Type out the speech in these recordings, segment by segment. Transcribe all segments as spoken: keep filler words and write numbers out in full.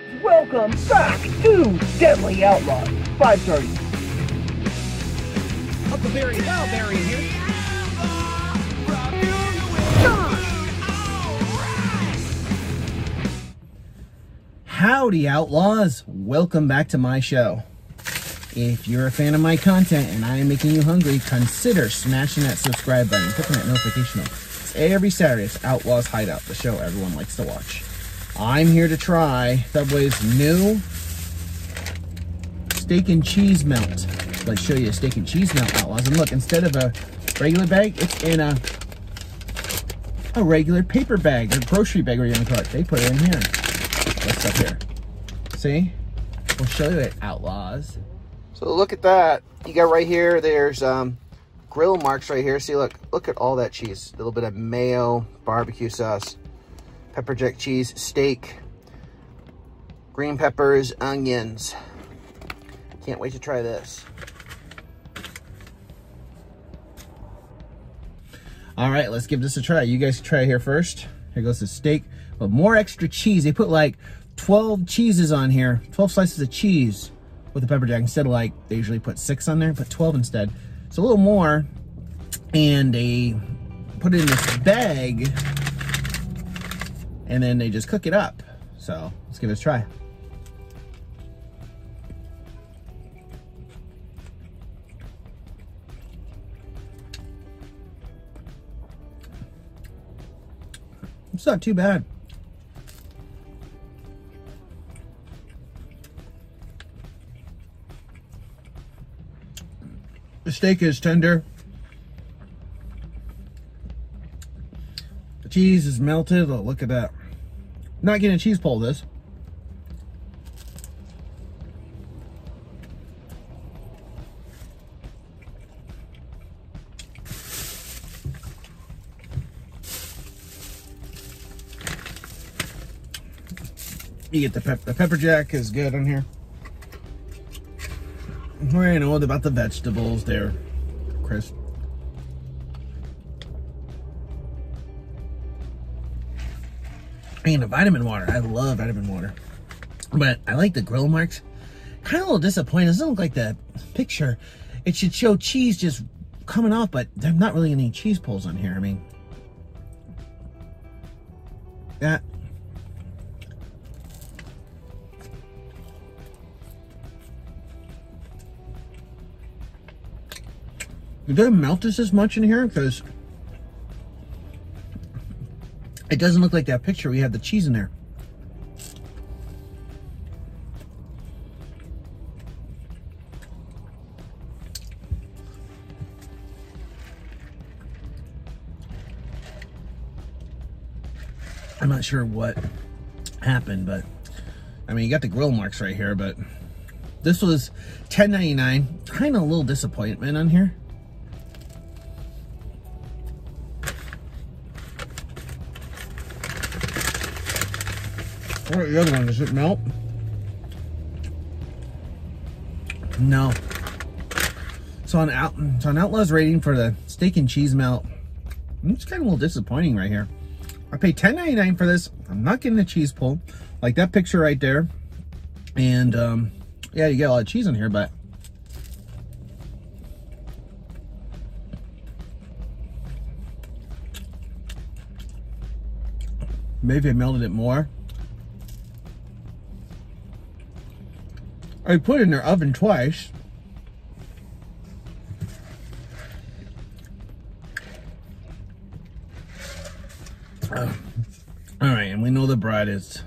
Welcome back to Deadly Outlaws. five thirty. Huckleberry Cowberry here. Howdy, Outlaws. Welcome back to my show. If you're a fan of my content and I am making you hungry, consider smashing that subscribe button, clicking that notification bell. It's every Saturday. It's Outlaws Hideout, the show everyone likes to watch. I'm here to try Subway's new steak and cheese melt. Let's show you a steak and cheese melt, Outlaws. And look, instead of a regular bag, it's in a a regular paper bag or grocery bag, whatever you want to call it. They put it in here. What's up here? See? We'll show you it, Outlaws. So look at that. You got right here, there's um, grill marks right here. See, look, look at all that cheese. A little bit of mayo, barbecue sauce, pepper jack cheese, steak, green peppers, onions. Can't wait to try this. All right, let's give this a try. You guys try it here first. Here goes the steak, but more extra cheese. They put like twelve cheeses on here, twelve slices of cheese with the pepper jack. Instead of like, they usually put six on there, put twelve instead. So a little more, and they put it in this bag, and then they just cook it up. So let's give it a try. It's not too bad. The steak is tender. The cheese is melted. Oh, look at that. Not getting a cheese pull this. You get the pep the pepper jack is good on here. We know about the vegetables there, Chris. And the vitamin water. I love vitamin water. But I like the grill marks. Kind of a little disappointed. It doesn't look like the picture. It should show cheese just coming off, but there's not really any cheese pulls on here. I mean, that. It doesn't melt this as much in here because it doesn't look like that picture. We have the cheese in there. I'm not sure what happened, but I mean, you got the grill marks right here, but this was ten ninety-nine. Kind of a little disappointment on here. What about the other one? Does it melt? No. So on out so on Outlaws rating for the steak and cheese melt, it's kind of a little disappointing right here. I paid ten ninety-nine for this. I'm not getting a cheese pull like that picture right there. And um, yeah, you get a lot of cheese on here, but maybe I melted it more. I put it in their oven twice. Uh, all right, and we know the bread is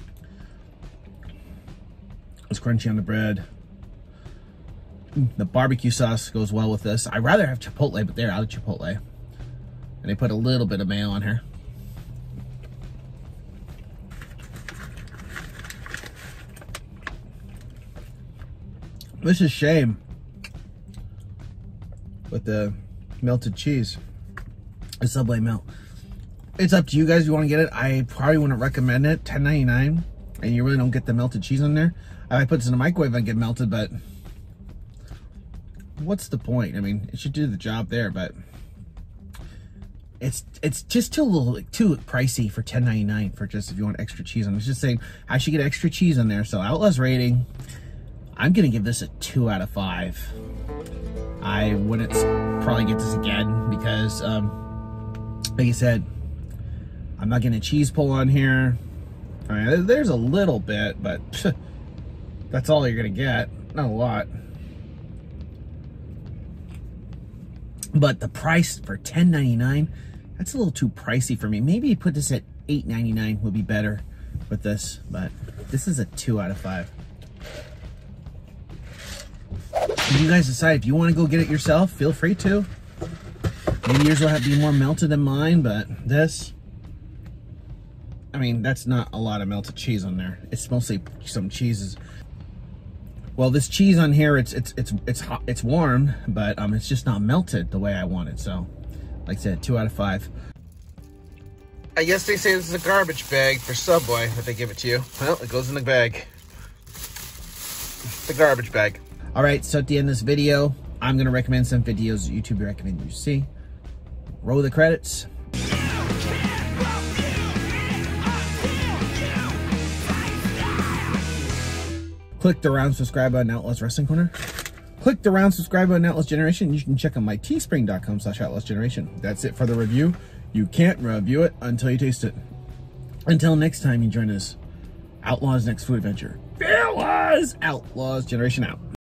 it's crunchy on the bread. The barbecue sauce goes well with this. I'd rather have Chipotle, but they're out of Chipotle. And they put a little bit of mayo on here. This is shame with the melted cheese, the Subway melt. It's up to you guys if you want to get it. I probably wouldn't recommend it. ten ninety-nine, and you really don't get the melted cheese on there. I might put this in the microwave and get melted, but what's the point? I mean, it should do the job there, but it's it's just too little, too pricey for ten ninety-nine for just if you want extra cheese on it. It's just saying I should get extra cheese on there. So Outlaws rating, I'm gonna give this a two out of five. I wouldn't probably get this again because, um, like I said, I'm not getting a cheese pull on here. I mean, there's a little bit, but that's all you're gonna get. Not a lot. But the price for ten ninety-nine, that's a little too pricey for me. Maybe you put this at eight ninety-nine would be better with this, but this is a two out of five. If you guys decide if you want to go get it yourself, feel free to. Maybe yours will have be more melted than mine, but this, I mean, that's not a lot of melted cheese on there. It's mostly some cheeses. Well, this cheese on here, it's it's it's it's hot, it's warm, but um, it's just not melted the way I want it. So, like I said, two out of five. I guess they say this is a garbage bag for Subway if they give it to you. Well, it goes in the bag. The garbage bag. All right, so at the end of this video, I'm gonna recommend some videos that YouTube recommend you see. Roll the credits. Click the round subscribe button, Outlaws Wrestling Corner. Click the round subscribe button, Outlaws Generation. You can check out my teespring dot com slash Outlaws Generation. That's it for the review. You can't review it until you taste it. Until next time you join us, Outlaws Next Food Adventure. Outlaws! Outlaws Generation out.